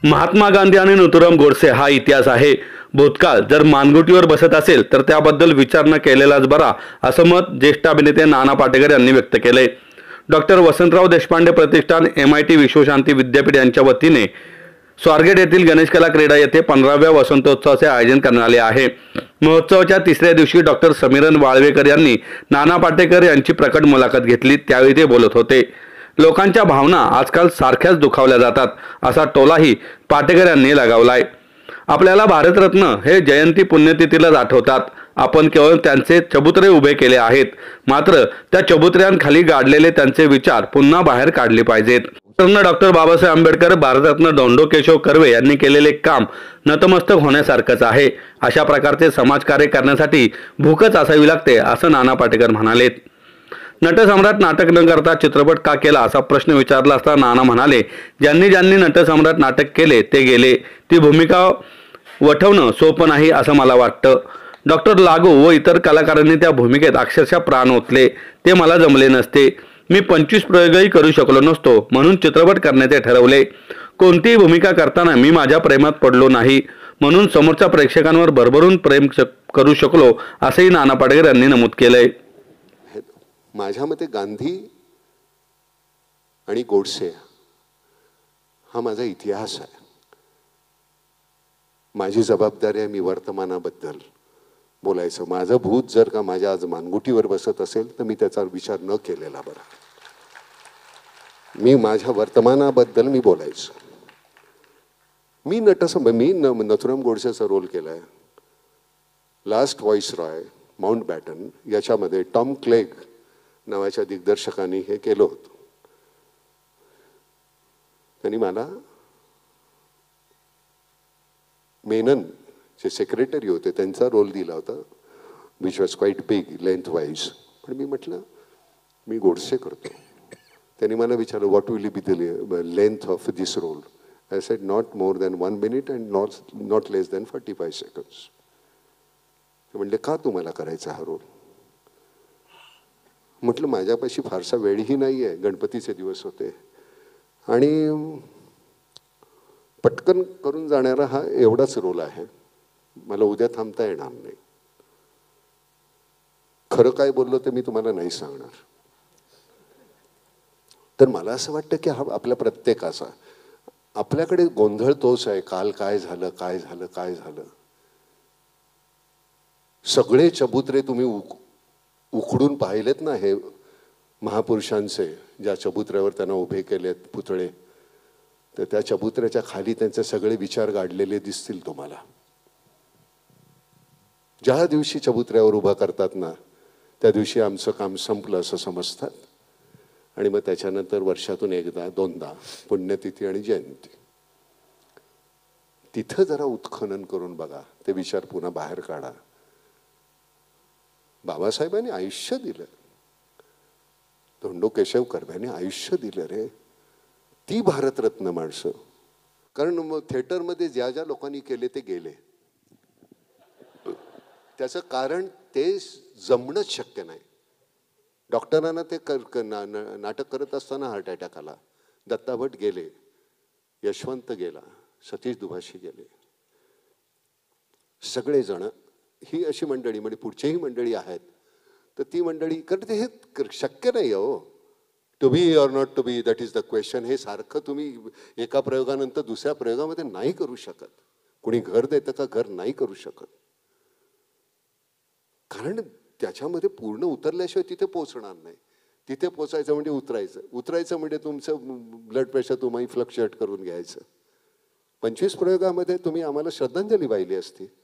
महात्मा गांधी आणि नथुराम गोडसे हा इतिहास आहे. भूतकाळ जर मानगुटीवर बसत असेल तर त्याबद्दल विचार न केलेलाच बरा, असं मत ज्येष्ठ अभिनेते नाना पाटेकर यांनी व्यक्त केले. डॉक्टर वसंतराव देशपांडे प्रतिष्ठान, MIT विश्वशांती विद्यापीठ यांच्या वतीने स्वारगेट येथील गणेश कला क्रीडा येथे 15व्या वसंतोत्सवाचे आयोजन करण्यात आले आहे. महोत्सवाच्या तिसऱ्या दिवशी डॉक्टर समीरन वाळवेकर यांनी नाना पाटेकर यांची प्रकट मुलाखत घेतली. त्यावेळी ते बोलत होते. लोकांच्या भावना आजकाल सारख्याच दुखावल्या जातात, असा टोलाही पाटेकर यांनी लगावलाय. आपल्याला भारतरत्न हे जयंती पुण्यतिथीलाच आठवतात. आपण केवळ त्यांचे चबुतरे उभे केले आहेत, मात्र त्या चबुतऱ्यांखाली गाडलेले त्यांचे विचार पुन्हा बाहेर काढले पाहिजेत. डॉक्टर बाबासाहेब आंबेडकर, भारतरत्न धोंडो केशव कर्वे यांनी केलेले काम नतमस्तक होण्यासारखंच आहे. अशा प्रकारचे समाजकार्य करण्यासाठी भूकच असावी लागते, असं नाना पाटेकर म्हणालेत. नटसम्राट नाटक न करता चित्रपट का केला, असा प्रश्न विचारला असता नाना म्हणाले, ज्यांनी ज्यांनी नटसम्राट नाटक केले ते गेले. ती भूमिका वठवणं सोपं नाही असं मला वाटतं. डॉक्टर लागू व इतर कलाकारांनी त्या भूमिकेत अक्षरशः प्राण ओतले. ते मला जमले नसते. मी 25 प्रयोगही करू शकलो नसतो, म्हणून चित्रपट करण्याचे ठरवले. कोणतीही भूमिका करताना मी माझ्या प्रेमात पडलो नाही, म्हणून समोरच्या प्रेक्षकांवर भरभरून प्रेम करू शकलो, असंही नाना पाटेकर यांनी नमूद केलंय. माझ्या मते गांधी आणि गोडसे हा माझा इतिहास आहे. माझी जबाबदारी आहे मी वर्तमानाबद्दल बोलायचं. माझं भूत जर का माझ्या आज मानगुटीवर बसत असेल तर मी त्याचा विचार न केलेला बरा. मी माझ्या वर्तमानाबद्दल मी बोलायचं. मी नथुराम गोडसेचा रोल केलाय. लास्ट व्हाईसरॉय, माउंट बॅटन याच्यामध्ये टॉम क्लेग नावाच्या दिग्दर्शकांनी हे केलं होतं. त्यांनी मला मेनन जे सेक्रेटरी होते त्यांचा रोल दिला होता, which was quite big length wise. पण मी म्हटलं मी गोडसे करतो. त्यांनी मला विचारलं what will be the length of this role. I said not more than 1 minute and not less than 45 seconds. ते म्हणले का तुम्हाला करायचा हा रोल. म्हटलं माझ्यापाशी फारसा वेळही नाही आहे. गणपतीचे दिवस होते आणि पटकन करून जाणारा हा एवढाच रोल आहे. मला उद्या थांबता येणार नाही. खरं काय बोललो ते मी तुम्हाला नाही सांगणार. तर मला असं वाटतं की हा आपल्या प्रत्येकाचा, आपल्याकडे गोंधळ तोच आहे. काल काय झालं, काय झालं, काय झालं. सगळे चबुतरे तुम्ही उखडून पाहिलेत ना हे महापुरुषांचे, ज्या चबुत्र्यावर त्यांना उभे केलेत पुतळे, तर त्या चबुत्र्याच्या खाली त्यांचे सगळे विचार गाडलेले दिसतील तुम्हाला. ज्या दिवशी चबुत्र्यावर उभा करतात ना त्या दिवशी आमचं काम संपलं असं समजतात. आणि मग त्याच्यानंतर वर्षातून एकदा दोनदा पुण्यतिथी आणि जयंती, तिथं जरा उत्खनन करून बघा. ते विचार पुन्हा बाहेर काढा. बाबासाहेबांनी आयुष्य दिलं, धोंडो केशव कर्व्यांनी आयुष्य दिलं रे. ती भारतरत्न माणसं. कारण मग थिएटरमध्ये ज्या ज्या लोकांनी केले ते गेले. त्याचं कारण ते जमणंच शक्य नाही. डॉक्टरांना ते नाटक करत असताना हार्ट अटॅक आला. दत्ता भट गेले, यशवंत गेला, सतीश दुभाषी गेले. सगळेजण ही अशी मंडळी म्हणजे पुढचीही मंडळी आहेत. तर ती मंडळी करते हे शक्य नाही हो. To be or not to be, that is the question. हे सारखं तुम्ही एका प्रयोगानंतर दुसऱ्या प्रयोगामध्ये नाही करू शकत. कुणी घर देतं का? घर नाही करू शकत. कारण त्याच्यामध्ये पूर्ण उतरल्याशिवाय तिथे पोचणार नाही. तिथे पोचायचं म्हणजे उतरायचं म्हणजे तुमचं ब्लड प्रेशर तुम्ही फ्लक्च्युएट करून घ्यायचं. 25 प्रयोगामध्ये तुम्ही आम्हाला श्रद्धांजली वाहिली असती.